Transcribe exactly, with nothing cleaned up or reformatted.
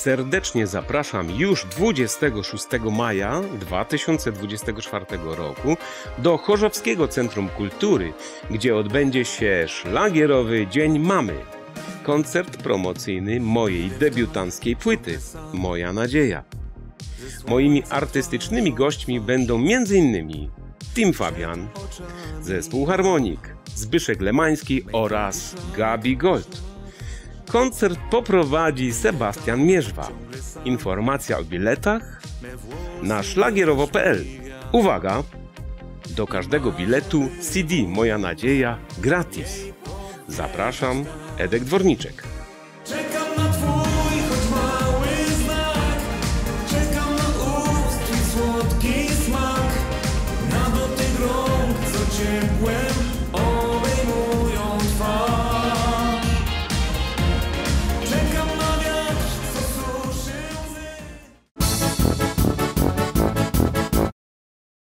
Serdecznie zapraszam już dwudziestego szóstego maja dwa tysiące dwudziestego czwartego roku do Chorzowskiego Centrum Kultury, gdzie odbędzie się szlagierowy Dzień Mamy. Koncert promocyjny mojej debiutanckiej płyty Moja Nadzieja. Moimi artystycznymi gośćmi będą między innymi Tim Fabian, Zespół Harmonik, Zbyszek Lemański oraz Gabi Gold. Koncert poprowadzi Sebastian Mierzwa. Informacja o biletach na szlagierowo kropka p l. Uwaga! Do każdego biletu C D Moja Nadzieja gratis. Zapraszam, Edek Dworniczek.